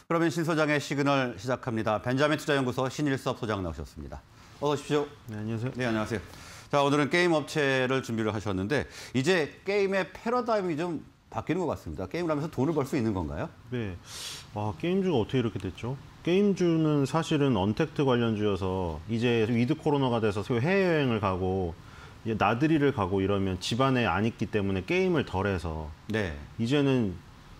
그러면 신 소장의 시그널 시작합니다. 벤자민 투자연구소 신일섭 소장 나오셨습니다. 어서 오십시오. 네, 안녕하세요. 네, 안녕하세요. 자, 오늘은 게임 업체를 준비를 하셨는데 이제 게임의 패러다임이 좀 바뀌는 것 같습니다. 게임을 하면서 돈을 벌 수 있는 건가요? 네. 게임주가 어떻게 이렇게 됐죠? 게임주는 사실은 언택트 관련주여서 이제 위드 코로나가 돼서 해외여행을 가고 나들이를 가고 이러면 집안에 안 있기 때문에 게임을 덜 해서 네. 이제는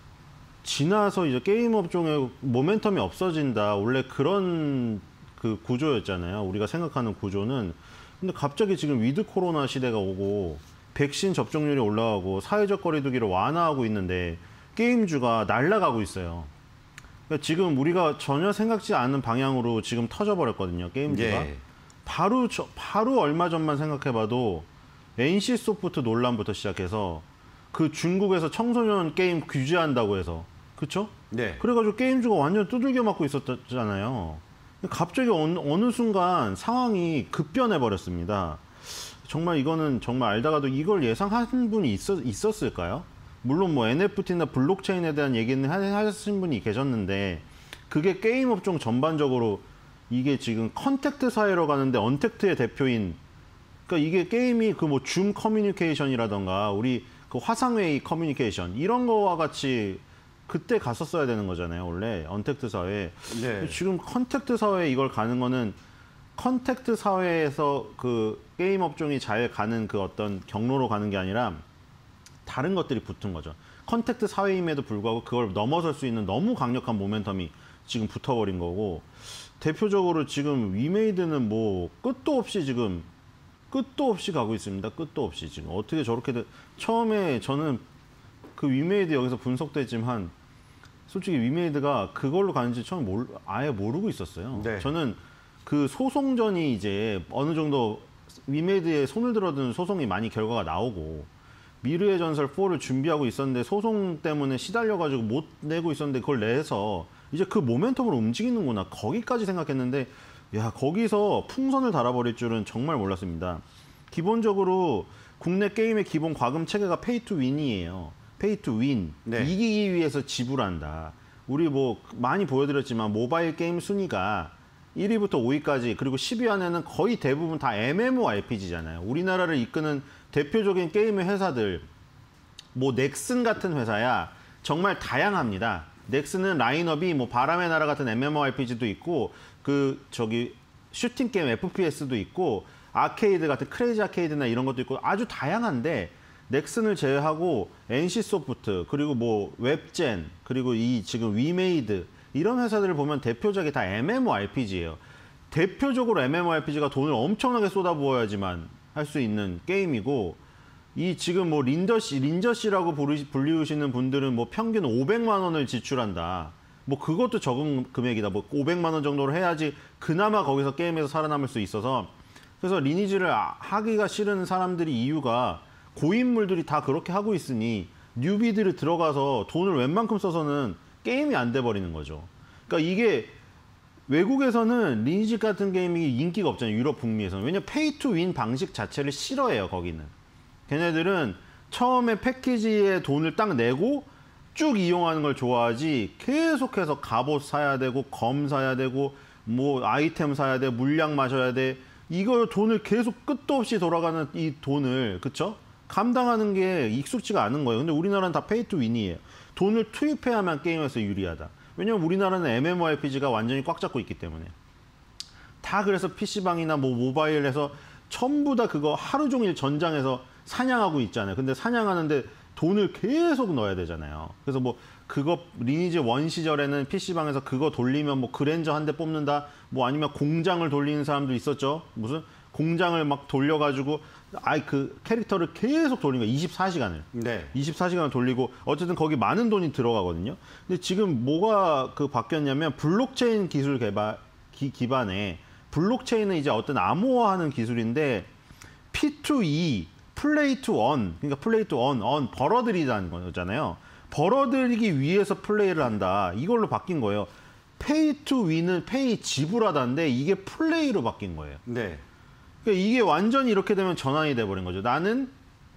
지나서 이제 게임 업종의 모멘텀이 없어진다. 원래 그런 그 구조였잖아요. 우리가 생각하는 구조는. 근데 갑자기 지금 위드 코로나 시대가 오고 백신 접종률이 올라가고 사회적 거리두기를 완화하고 있는데 게임주가 날아가고 있어요. 그러니까 지금 우리가 전혀 생각지 않은 방향으로 지금 터져버렸거든요. 게임주가. 예. 바로 얼마 전만 생각해봐도 NC소프트 논란부터 시작해서 그 중국에서 청소년 게임 규제한다고 해서 그쵸? 네. 그래가지고 게임주가 완전 두들겨 맞고 있었잖아요. 갑자기 어느 순간 상황이 급변해버렸습니다. 정말 이거는 정말 알다가도 이걸 예상한 분이 있었을까요? 물론 뭐 NFT나 블록체인에 대한 얘기는 하신 분이 계셨는데 그게 게임 업종 전반적으로 이게 지금 컨택트 사회로 가는데 언택트의 대표인 그러니까 이게 게임이 그 뭐 줌 커뮤니케이션이라던가 우리 그 화상회의 커뮤니케이션 이런 거와 같이 그때 갔었어야 되는 거잖아요. 원래 언택트 사회. 네. 지금 컨택트 사회에 이걸 가는 거는 컨택트 사회에서 그 게임 업종이 잘 가는 그 어떤 경로로 가는 게 아니라 다른 것들이 붙은 거죠. 컨택트 사회임에도 불구하고 그걸 넘어설 수 있는 너무 강력한 모멘텀이 지금 붙어버린 거고 대표적으로 지금 위메이드는 뭐 끝도 없이 가고 있습니다. 끝도 없이 지금 어떻게 저렇게 처음에 저는 그 위메이드 여기서 분석됐지만 솔직히 위메이드가 그걸로 가는지 처음 아예 모르고 있었어요. 네. 저는 그 소송전이 이제 어느 정도 위메이드에 손을 들어둔 소송이 많이 결과가 나오고 미르의 전설 4를 준비하고 있었는데 소송 때문에 시달려가지고 못 내고 있었는데 그걸 내서 이제 그 모멘텀으로 움직이는구나 거기까지 생각했는데 야 거기서 풍선을 달아버릴 줄은 정말 몰랐습니다. 기본적으로 국내 게임의 기본 과금 체계가 페이 투 윈이에요. 페이 투 윈. 네. 이기기 위해서 지불한다. 우리 뭐 많이 보여드렸지만 모바일 게임 순위가 1위부터 5위까지 그리고 10위 안에는 거의 대부분 다 MMORPG잖아요. 우리나라를 이끄는 대표적인 게임의 회사들 뭐 넥슨 같은 회사야 정말 다양합니다. 넥슨은 라인업이 뭐 바람의 나라 같은 MMORPG도 있고 그 저기 슈팅 게임 FPS도 있고 아케이드 같은 크레이지 아케이드나 이런 것도 있고 아주 다양한데 넥슨을 제외하고 NC소프트 그리고 뭐 웹젠 그리고 이 지금 위메이드 이런 회사들을 보면 대표적이 다 MMORPG예요. 대표적으로 MMORPG가 돈을 엄청나게 쏟아부어야지만 할 수 있는 게임이고 이 지금 뭐 린저씨라고 불리우시는 분들은 뭐 평균 500만 원을 지출한다. 뭐 그것도 적은 금액이다. 뭐 500만 원 정도로 해야지 그나마 거기서 게임에서 살아남을 수 있어서 그래서 리니지를 하기가 싫은 사람들이 이유가 고인물들이 다 그렇게 하고 있으니 뉴비들이 들어가서 돈을 웬만큼 써서는 게임이 안 돼버리는 거죠. 그러니까 이게 외국에서는 리니지 같은 게임이 인기가 없잖아요. 유럽, 북미에서는. 왜냐면 페이 투 윈 방식 자체를 싫어해요. 거기는. 걔네들은 처음에 패키지에 돈을 딱 내고 쭉 이용하는 걸 좋아하지 계속해서 갑옷 사야 되고 검 사야 되고 뭐 아이템 사야 돼 물약 마셔야 돼 이걸 돈을 계속 끝도 없이 돌아가는 이 돈을 그쵸? 감당하는 게 익숙지가 않은 거예요. 근데 우리나라는 다 페이 투 윈이에요. 돈을 투입해야만 게임에서 유리하다. 왜냐면 우리나라는 MMORPG가 완전히 꽉 잡고 있기 때문에 다 그래서 PC방이나 뭐 모바일에서 전부 다 그거 하루 종일 전장에서 사냥하고 있잖아요. 근데 사냥하는데 돈을 계속 넣어야 되잖아요. 그래서 뭐 그거 리니지 1 시절에는 PC방에서 그거 돌리면 뭐 그랜저 한 대 뽑는다. 뭐 아니면 공장을 돌리는 사람도 있었죠. 무슨 공장을 막 돌려가지고 그 캐릭터를 계속 돌리는 거예요. 24시간을. 네. 24시간을 돌리고 어쨌든 거기 많은 돈이 들어가거든요. 근데 지금 뭐가 블록체인 기술 기반에 블록체인은 이제 어떤 암호화하는 기술인데 P2E 플레이 투 원, 그러니까 플레이 투 원, 벌어들이자는 거잖아요. 벌어들이기 위해서 플레이를 한다. 이걸로 바뀐 거예요. 페이 투 윈은 페이 지불하다인데 이게 플레이로 바뀐 거예요. 네. 그러니까 이게 완전히 이렇게 되면 전환이 돼버린 거죠. 나는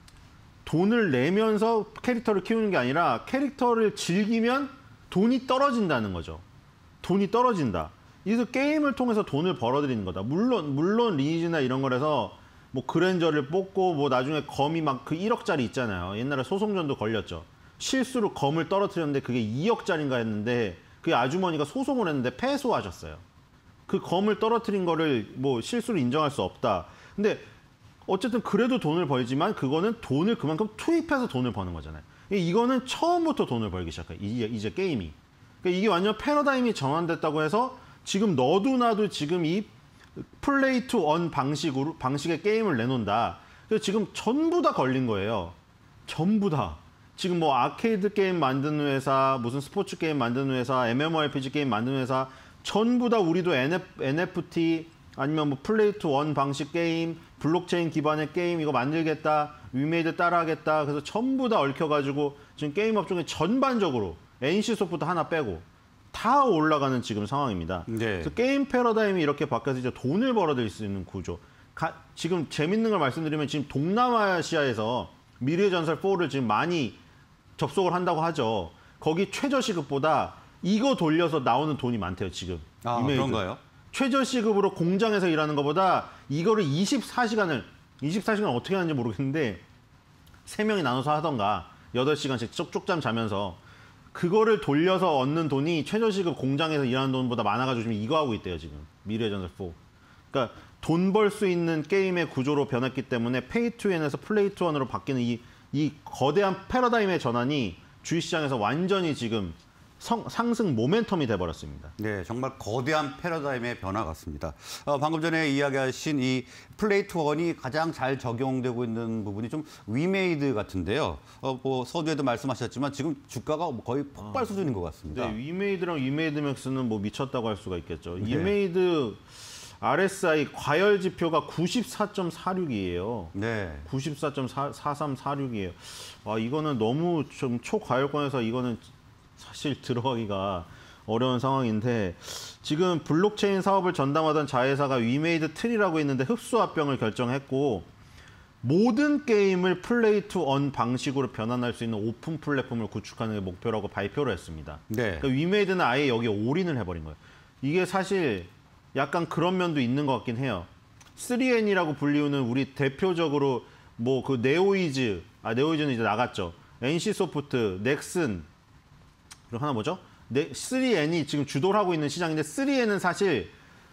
돈을 내면서 캐릭터를 키우는 게 아니라 캐릭터를 즐기면 돈이 떨어진다는 거죠. 돈이 떨어진다. 이래서 게임을 통해서 돈을 벌어들이는 거다. 물론 리니지나 이런 거라서 뭐 그랜저를 뽑고 뭐 나중에 검이 막 그 1억짜리 있잖아요. 옛날에 소송전도 걸렸죠. 실수로 검을 떨어뜨렸는데 그게 2억짜리인가 했는데 그 아주머니가 소송을 했는데 패소하셨어요. 그 검을 떨어뜨린 거를 뭐 실수로 인정할 수 없다. 근데 어쨌든 그래도 돈을 벌지만 그거는 돈을 그만큼 투입해서 돈을 버는 거잖아요. 이거는 처음부터 돈을 벌기 시작해요. 이제 게임이. 그러니까 이게 완전 패러다임이 전환됐다고 해서 지금 너도 나도 지금 이 플레이 투 원 방식의 게임을 내놓는다. 그래서 지금 전부 다 걸린 거예요. 전부 다. 지금 뭐 아케이드 게임 만드는 회사, 무슨 스포츠 게임 만드는 회사, MMORPG 게임 만드는 회사 전부 다 우리도 NFT 아니면 뭐 플레이 투 원 방식 게임, 블록체인 기반의 게임 이거 만들겠다, 위메이드 따라하겠다. 그래서 전부 다 얽혀가지고 지금 게임 업종의 전반적으로 NC소프트 하나 빼고 다 올라가는 지금 상황입니다. 네. 그래서 게임 패러다임이 이렇게 바뀌어서 이제 돈을 벌어들일 수 있는 구조. 지금 재밌는 걸 말씀드리면 지금 동남아시아에서 미래의 전설 4를 지금 많이 접속을 한다고 하죠. 거기 최저시급보다 이거 돌려서 나오는 돈이 많대요, 지금. 아, 이메이드. 그런가요? 최저시급으로 공장에서 일하는 것보다 이거를 24시간을 어떻게 하는지 모르겠는데 3명이 나눠서 하던가 8시간씩 쪽잠 자면서 그거를 돌려서 얻는 돈이 최저시급 공장에서 일하는 돈보다 많아가지고 지금 이거 하고 있대요, 지금. 미래의 전설 4. 그러니까 돈 벌 수 있는 게임의 구조로 변했기 때문에 페이 투 앤에서 플레이 투 원으로 바뀌는 이 거대한 패러다임의 전환이 주식시장에서 완전히 지금 상승 모멘텀이 돼버렸습니다. 네, 정말 거대한 패러다임의 변화 같습니다. 방금 전에 이야기하신 이 플레이 투 원이 가장 잘 적용되고 있는 부분이 좀 위메이드 같은데요. 뭐 서두에도 말씀하셨지만 지금 주가가 거의 폭발 수준인 것 같습니다. 네, 위메이드랑 위메이드 맥스는 뭐 미쳤다고 할 수가 있겠죠. 네. 위메이드 RSI 과열 지표가 94.46이에요. 네. 94.4346이에요. 와, 이거는 너무 좀 초과열권에서 이거는 사실 들어가기가 어려운 상황인데 지금 블록체인 사업을 전담하던 자회사가 위메이드 트리라고 있는데 흡수 합병을 결정했고 모든 게임을 플레이 투 원 방식으로 변환할 수 있는 오픈 플랫폼을 구축하는 게 목표라고 발표를 했습니다. 네. 그러니까 위메이드는 아예 여기에 올인을 해버린 거예요. 이게 사실 약간 그런 면도 있는 것 같긴 해요. 3N이라고 불리우는 우리 대표적으로 뭐 그 네오이즈는 이제 나갔죠. NC소프트, 넥슨 그리고 하나 뭐죠? 3N이 지금 주도를 하고 있는 시장인데 3N은 사실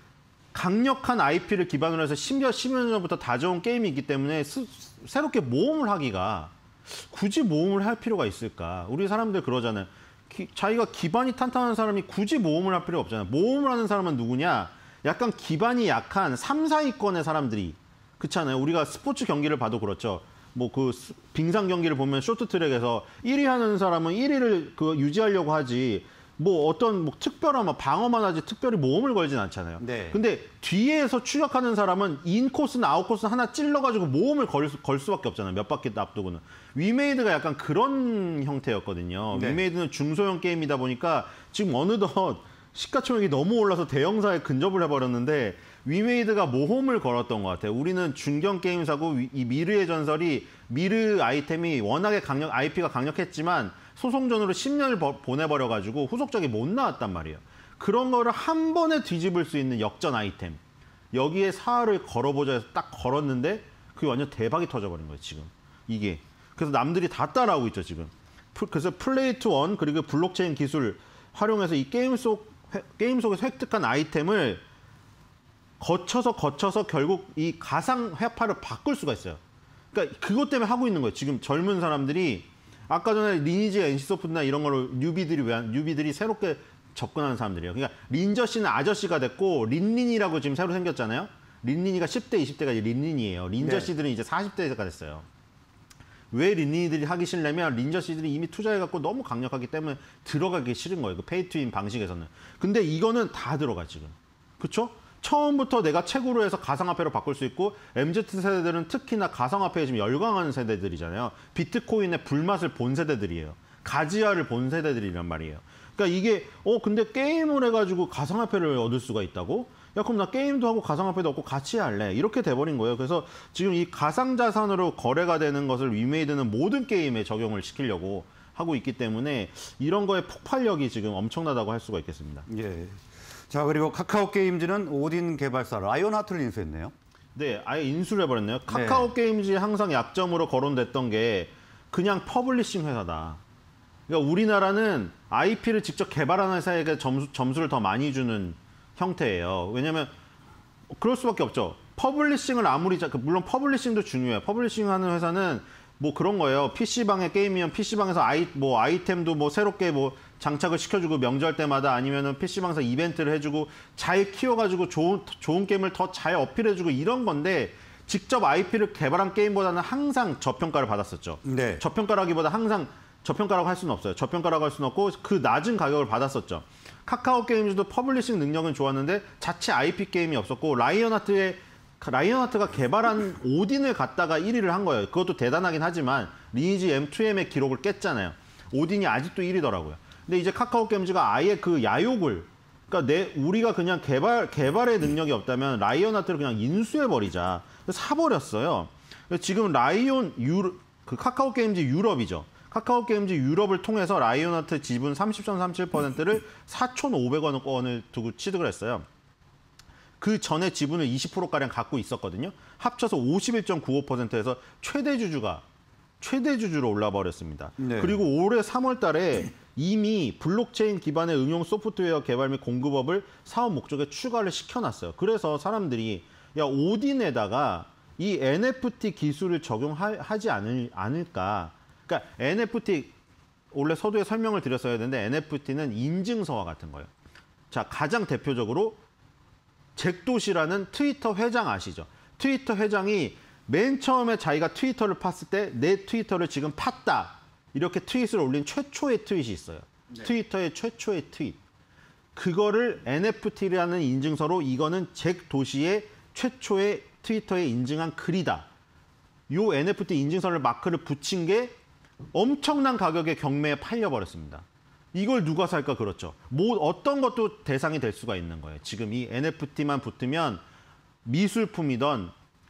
강력한 IP를 기반으로 해서 10년 전부터 다져온 게임이 있기 때문에 새롭게 모험을 하기가 굳이 모험을 할 필요가 있을까? 우리 사람들 그러잖아요. 자기가 기반이 탄탄한 사람이 굳이 모험을 할 필요가 없잖아요. 모험을 하는 사람은 누구냐? 약간 기반이 약한 3, 4위권의 사람들이 그렇잖아요. 우리가 스포츠 경기를 봐도 그렇죠. 뭐 그 빙상 경기를 보면 쇼트트랙에서 1위 하는 사람은 1위를 그 유지하려고 하지 뭐 어떤 뭐 특별한 뭐 방어만 하지 특별히 모험을 걸진 않잖아요. 네. 근데 뒤에서 추격하는 사람은 인코스나 아웃코스 하나 찔러가지고 모험을 걸 수밖에 없잖아요. 몇 바퀴 앞두고는. 위메이드가 약간 그런 형태였거든요. 네. 위메이드는 중소형 게임이다 보니까 지금 어느덧 시가총액이 너무 올라서 대형사에 근접을 해버렸는데 위메이드가 모험을 걸었던 것 같아요. 우리는 중견 게임사고 이 미르의 전설이 미르 아이템이 워낙에 IP가 강력했지만 소송전으로 10년을 보내버려가지고 후속작이 못 나왔단 말이에요. 그런 거를 한 번에 뒤집을 수 있는 역전 아이템. 여기에 사활을 걸어보자 해서 딱 걸었는데 그게 완전 대박이 터져버린 거예요, 지금. 이게. 그래서 남들이 다 따라하고 있죠, 지금. 그래서 플레이 투 원 그리고 블록체인 기술 활용해서 이 게임 속에서 획득한 아이템을 거쳐서 결국 이 가상 회파를 바꿀 수가 있어요. 그러니까 그것 때문에 하고 있는 거예요. 지금 젊은 사람들이 아까 전에 리니지, NC소프트나 이런 거를 뉴비들이 새롭게 접근하는 사람들이에요. 그러니까 린저 씨는 아저씨가 됐고 린린이라고 지금 새로 생겼잖아요. 린린이가 10대, 20대가 이제 린린이에요. 린저 네. 씨들은 이제 40대가 됐어요. 왜 린린이들이 하기 싫냐면 린저 씨들이 이미 투자해갖고 너무 강력하기 때문에 들어가기 싫은 거예요. 그 페이투인 방식에서는. 근데 이거는 다 들어가 지금. 그렇죠? 처음부터 내가 채굴을 해서 가상화폐로 바꿀 수 있고 MZ세대들은 특히나 가상화폐에 지금 열광하는 세대들이잖아요. 비트코인의 불맛을 본 세대들이에요. 가지아를 본 세대들이란 말이에요. 그러니까 이게 근데 게임을 해가지고 가상화폐를 얻을 수가 있다고? 야 그럼 나 게임도 하고 가상화폐도 얻고 같이 할래. 이렇게 돼버린 거예요. 그래서 지금 이 가상자산으로 거래가 되는 것을 위메이드는 모든 게임에 적용을 시키려고 하고 있기 때문에 이런 거에 폭발력이 지금 엄청나다고 할 수가 있겠습니다. 예. 자, 그리고 카카오 게임즈는 오딘 개발사 라이온하트를 인수했네요. 네, 아예 인수를 해버렸네요. 카카오 게임즈의 항상 약점으로 거론됐던 게 그냥 퍼블리싱 회사다. 그러니까 우리나라는 IP를 직접 개발하는 회사에게 점수를 더 많이 주는 형태예요. 왜냐하면 그럴 수밖에 없죠. 퍼블리싱을 아무리 물론 퍼블리싱도 중요해요. 퍼블리싱 하는 회사는 뭐 그런 거예요. PC방의 게임이면 PC방에서 아이템도 뭐 새롭게 뭐 장착을 시켜주고 명절 때마다 아니면은 PC방에서 이벤트를 해주고 잘 키워가지고 좋은 게임을 더 잘 어필해주고 이런 건데 직접 IP를 개발한 게임보다는 항상 저평가를 받았었죠. 네. 저평가라기보다 항상 저평가라고 할 수는 없어요. 저평가라고 할 수는 없고 그 낮은 가격을 받았었죠. 카카오 게임즈도 퍼블리싱 능력은 좋았는데 자체 IP 게임이 없었고 라이언하트가 개발한 오딘을 갖다가 1위를 한 거예요. 그것도 대단하긴 하지만 리니지 M2M의 기록을 깼잖아요. 오딘이 아직도 1위더라고요. 근데 이제 카카오 게임즈가 아예 그 야욕을 그러니까 우리가 그냥 개발의 능력이 없다면 라이언하트를 그냥 인수해버리자. 사버렸어요. 지금 그 카카오 게임즈 유럽이죠. 카카오 게임즈 유럽을 통해서 라이온하트 지분 30.37%를 4,500억 원을 두고 취득을 했어요. 그 전에 지분을 20%가량 갖고 있었거든요. 합쳐서 51.95%에서 최대 주주로 올라버렸습니다. 네. 그리고 올해 3월 달에 이미 블록체인 기반의 응용 소프트웨어 개발 및 공급업을 사업 목적에 추가를 시켜놨어요. 그래서 사람들이 야 오딘에다가 이 NFT 기술을 적용하지 않을까. 그러니까 NFT 원래 서두에 설명을 드렸어야 되는데 NFT는 인증서와 같은 거예요. 자, 가장 대표적으로 잭도시라는 트위터 회장 아시죠? 트위터 회장이 맨 처음에 자기가 트위터를 팠을 때 내 트위터를 지금 팠다. 이렇게 트윗을 올린 최초의 트윗이 있어요. 네. 트위터의 최초의 트윗. 그거를 NFT라는 인증서로 이거는 잭도시의 최초의 트위터에 인증한 글이다. 요 NFT 인증서를 마크를 붙인 게 엄청난 가격의 경매에 팔려버렸습니다. 이걸 누가 살까 그렇죠. 어떤 것도 대상이 될 수가 있는 거예요. 지금 이 NFT만 붙으면 미술품이던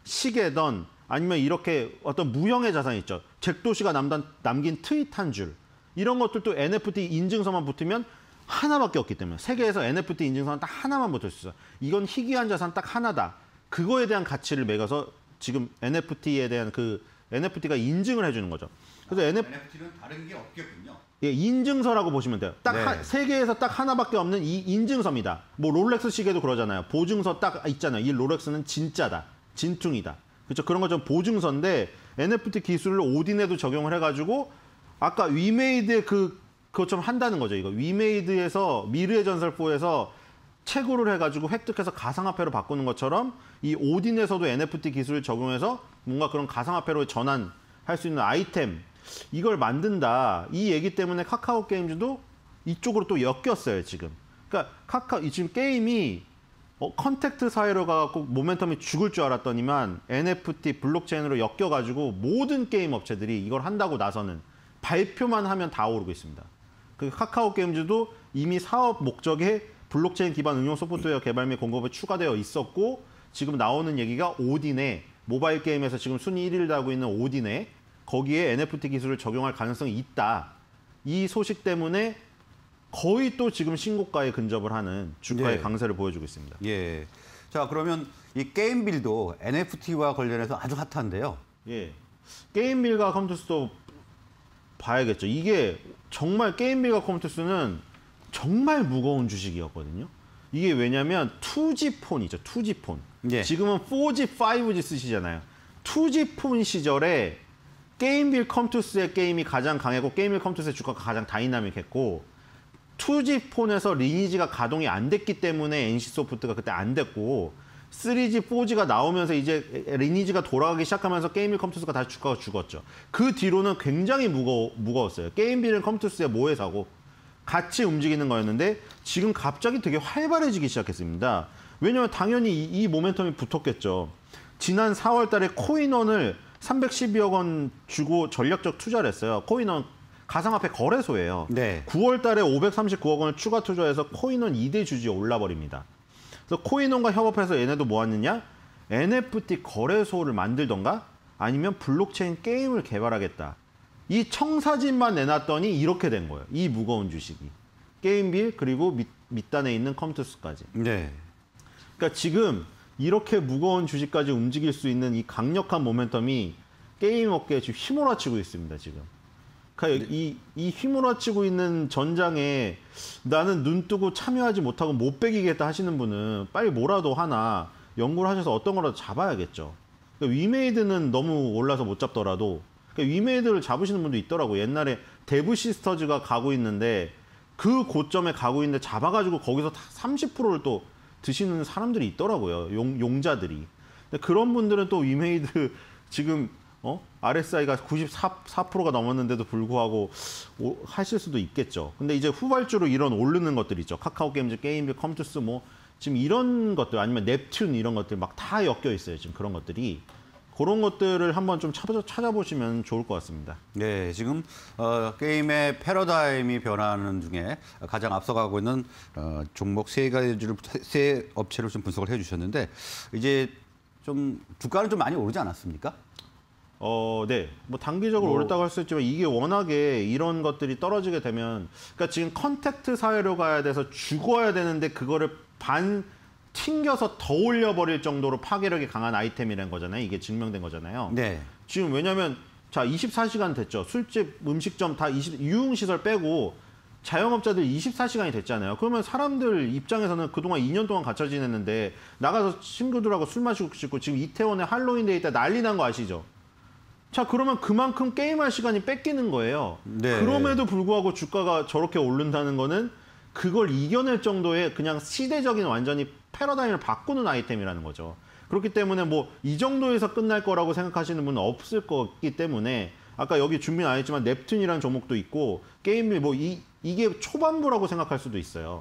시계던 아니면 이렇게 어떤 무형의 자산이 있죠. 잭도시가 남긴 트윗 한 줄. 이런 것들도 NFT 인증서만 붙으면 하나밖에 없기 때문에 세계에서 NFT 인증서는 딱 하나만 붙을 수 있어요. 이건 희귀한 자산 딱 하나다. 그거에 대한 가치를 매겨서 지금 NFT에 대한 그 NFT가 인증을 해주는 거죠. 그래서 NFT는 다른 게 없겠군요. 예, 인증서라고 보시면 돼요. 딱 네. 세계에서 딱 하나밖에 없는 이 인증서입니다. 뭐 롤렉스 시계도 그러잖아요. 보증서 딱 있잖아요. 이 롤렉스는 진짜다, 진퉁이다. 그렇죠. 그런 것처럼 보증서인데 NFT 기술을 오딘에도 적용을 해가지고 아까 위메이드의 그것처럼 한다는 거죠. 이거 위메이드에서 미르의 전설 4에서 채굴을 해가지고 획득해서 가상화폐로 바꾸는 것처럼 이 오딘에서도 NFT 기술을 적용해서 뭔가 그런 가상화폐로 전환할 수 있는 아이템 이걸 만든다. 이 얘기 때문에 카카오 게임즈도 이쪽으로 또 엮였어요, 지금. 그러니까 지금 게임이 컨택트 사회로 가갖고 모멘텀이 죽을 줄 알았더니만 NFT 블록체인으로 엮여가지고 모든 게임 업체들이 이걸 한다고 나서는 발표만 하면 다 오르고 있습니다. 그 카카오 게임즈도 이미 사업 목적에 블록체인 기반 응용 소프트웨어 개발 및 공급에 추가되어 있었고 지금 나오는 얘기가 오딘에 모바일 게임에서 지금 순위 1위를 달고 있는 오딘에 거기에 NFT 기술을 적용할 가능성이 있다. 이 소식 때문에 거의 또 지금 신고가에 근접을 하는 주가의 예. 강세를 보여주고 있습니다. 예. 자, 그러면 이 게임빌도 NFT와 관련해서 아주 핫한데요. 예. 게임빌과 컴투스도 봐야겠죠. 이게 정말 게임빌과 컴투스는 정말 무거운 주식이었거든요. 이게 왜냐면 2G 폰이죠. 2G 폰. 예. 지금은 4G, 5G 쓰시잖아요. 2G 폰 시절에 게임빌 컴투스의 게임이 가장 강했고 게임빌 컴투스의 주가가 가장 다이나믹했고 2G 폰에서 리니지가 가동이 안 됐기 때문에 NC소프트가 그때 안 됐고 3G, 4G가 나오면서 이제 리니지가 돌아가기 시작하면서 게임빌 컴투스가 다시 주가가 죽었죠. 그 뒤로는 굉장히 무거웠어요. 게임빌은 컴투스의 모회사고 같이 움직이는 거였는데 지금 갑자기 되게 활발해지기 시작했습니다. 왜냐하면 당연히 이 모멘텀이 붙었겠죠. 지난 4월 달에 코인원을 312억 원 주고 전략적 투자를 했어요. 코인원 가상화폐 거래소예요. 네. 9월 달에 539억 원을 추가 투자해서 코인원 2대 주주에 올라버립니다. 그래서 코인원과 협업해서 얘네도 뭐 하느냐? NFT 거래소를 만들던가 아니면 블록체인 게임을 개발하겠다. 이 청사진만 내놨더니 이렇게 된 거예요. 이 무거운 주식이. 게임빌 그리고 밑단에 있는 컴투스까지. 네. 그러니까 지금 이렇게 무거운 주식까지 움직일 수 있는 이 강력한 모멘텀이 게임 업계에 지금 휘몰아치고 있습니다. 지금. 그러니까 이 휘몰아치고 있는 전장에 나는 눈 뜨고 참여하지 못하고 못 베기겠다 하시는 분은 빨리 뭐라도 하나 연구를 하셔서 어떤 거라도 잡아야겠죠. 그러니까 위메이드는 너무 올라서 못 잡더라도 그러니까 위메이드를 잡으시는 분도 있더라고요. 옛날에 데브 시스터즈가 가고 있는데 그 고점에 가고 있는데 잡아가지고 거기서 30%를 또 드시는 사람들이 있더라고요. 용자들이. 근데 그런 분들은 또 위메이드 지금 RSI가 94%가 넘었는데도 불구하고 하실 수도 있겠죠. 근데 이제 후발주로 이런 오르는 것들 있죠. 카카오 게임즈, 게임빌, 컴투스 뭐 지금 이런 것들 아니면 넵튠 이런 것들 막 다 엮여 있어요. 지금 그런 것들이. 그런 것들을 한번 좀 찾아보시면 좋을 것 같습니다. 네, 지금 게임의 패러다임이 변하는 중에 가장 앞서가고 있는 종목 세 업체를 좀 분석을 해주셨는데 이제 좀 주가는 좀 많이 오르지 않았습니까? 네. 뭐 단기적으로 오르다고 할 수 있지만 이게 워낙에 이런 것들이 떨어지게 되면 그러니까 지금 컨택트 사회로 가야 돼서 죽어야 되는데 그거를 튕겨서 더 올려버릴 정도로 파괴력이 강한 아이템이라는 거잖아요. 이게 증명된 거잖아요. 네. 지금 왜냐면 자 24시간 됐죠. 술집, 음식점 다 유흥시설 빼고 자영업자들 24시간이 됐잖아요. 그러면 사람들 입장에서는 그동안 2년 동안 갇혀 지냈는데 나가서 친구들하고 술 마시고 싶고 지금 이태원에 할로윈데이 때 난리 난 거 아시죠? 자 그러면 그만큼 게임할 시간이 뺏기는 거예요. 네. 그럼에도 불구하고 주가가 저렇게 오른다는 거는 그걸 이겨낼 정도의 그냥 시대적인 완전히 패러다임을 바꾸는 아이템이라는 거죠. 그렇기 때문에 뭐 이 정도에서 끝날 거라고 생각하시는 분은 없을 거기 때문에 아까 여기 준비는 안 했지만 넵튠이라는 종목도 있고 게임이 뭐 이게 초반부라고 생각할 수도 있어요.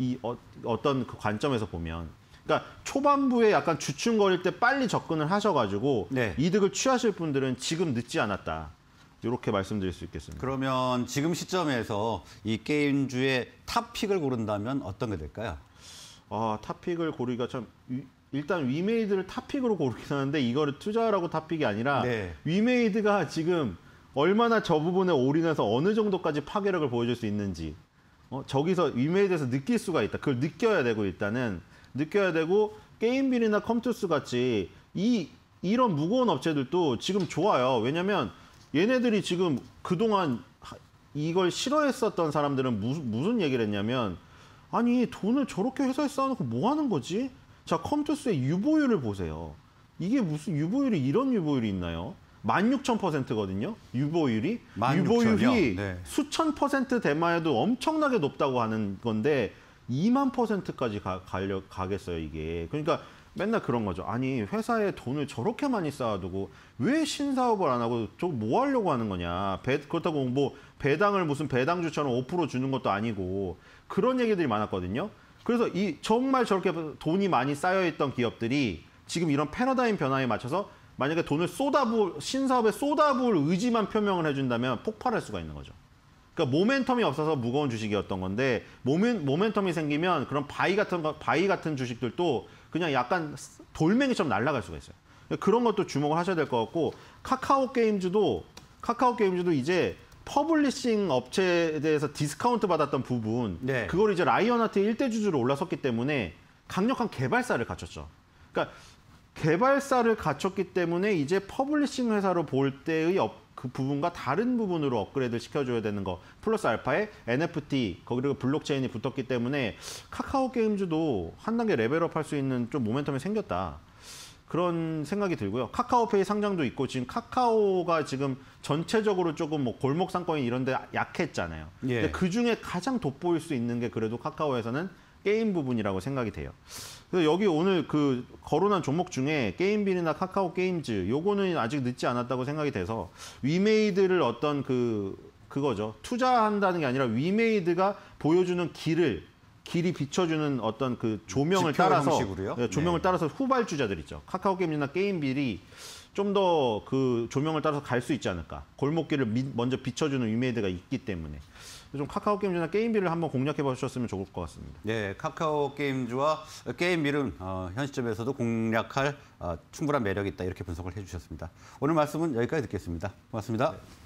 어떤 그 관점에서 보면. 그러니까 초반부에 약간 주춤거릴 때 빨리 접근을 하셔가지고 네. 이득을 취하실 분들은 지금 늦지 않았다. 이렇게 말씀드릴 수 있겠습니다. 그러면 지금 시점에서 이 게임주의 탑픽을 고른다면 어떤 게 될까요? 탑픽을 고르기가 참 일단 위메이드를 탑픽으로 고르긴 하는데 이거를 투자라고 탑픽이 아니라 네. 위메이드가 지금 얼마나 저 부분에 올인해서 어느 정도까지 파괴력을 보여줄 수 있는지 저기서 위메이드에서 느낄 수가 있다. 그걸 느껴야 되고 일단은 느껴야 되고 게임빌이나 컴투스 같이 이런 무거운 업체들도 지금 좋아요. 왜냐면 얘네들이 지금 그동안 이걸 싫어했었던 사람들은 무슨 얘기를 했냐면 아니 돈을 저렇게 회사에 쌓아놓고 뭐 하는 거지? 자 컴투스의 유보율을 보세요. 이게 무슨 유보율이 이런 유보율이 있나요? 16,000%거든요. 유보율이. 16,000이요? 유보율이 네. 수천 퍼센트 대마에도 엄청나게 높다고 하는 건데 20,000%까지 가겠어요 이게. 그러니까 맨날 그런 거죠. 아니 회사에 돈을 저렇게 많이 쌓아두고 왜 신사업을 안 하고 저 뭐 하려고 하는 거냐. 그렇다고 뭐 배당을 무슨 배당주처럼 5% 주는 것도 아니고 그런 얘기들이 많았거든요. 그래서 정말 저렇게 돈이 많이 쌓여있던 기업들이 지금 이런 패러다임 변화에 맞춰서 만약에 돈을 신사업에 쏟아부을 의지만 표명을 해준다면 폭발할 수가 있는 거죠. 그러니까 모멘텀이 없어서 무거운 주식이었던 건데 모멘텀이 생기면 그런 바위 같은 주식들도 그냥 약간 돌멩이처럼 날아갈 수가 있어요. 그런 것도 주목을 하셔야 될 것 같고 카카오 게임즈도 이제 퍼블리싱 업체에 대해서 디스카운트 받았던 부분 네. 그걸 이제 라이언하트 일대 주주로 올라섰기 때문에 강력한 개발사를 갖췄죠. 그러니까 개발사를 갖췄기 때문에 이제 퍼블리싱 회사로 볼 때의 그 부분과 다른 부분으로 업그레이드 시켜줘야 되는 거 플러스 알파에 NFT 그리고 블록체인이 붙었기 때문에 카카오 게임즈도 한 단계 레벨업 할 수 있는 좀 모멘텀이 생겼다. 그런 생각이 들고요. 카카오페이 상장도 있고 지금 카카오가 지금 전체적으로 조금 뭐 골목 상권이 이런 데 약했잖아요. 예. 근데 그중에 가장 돋보일 수 있는 게 그래도 카카오에서는 게임 부분이라고 생각이 돼요. 그래서 여기 오늘 그 거론한 종목 중에 게임빌이나 카카오 게임즈 요거는 아직 늦지 않았다고 생각이 돼서 위메이드를 어떤 그거죠. 투자한다는 게 아니라 위메이드가 보여주는 길이 비춰주는 어떤 그 조명을 지표 따라서 형식으로요? 조명을 네. 따라서 후발주자들 있죠. 카카오 게임이나 게임빌이 좀 더 그 조명을 따라서 갈 수 있지 않을까. 골목길을 먼저 비춰주는 위메이드가 있기 때문에 좀 카카오 게임즈나 게임빌을 한번 공략해 보셨으면 좋을 것 같습니다. 네, 카카오 게임즈와 게임빌은 현 시점에서도 공략할 충분한 매력이 있다 이렇게 분석을 해주셨습니다. 오늘 말씀은 여기까지 듣겠습니다. 고맙습니다. 네.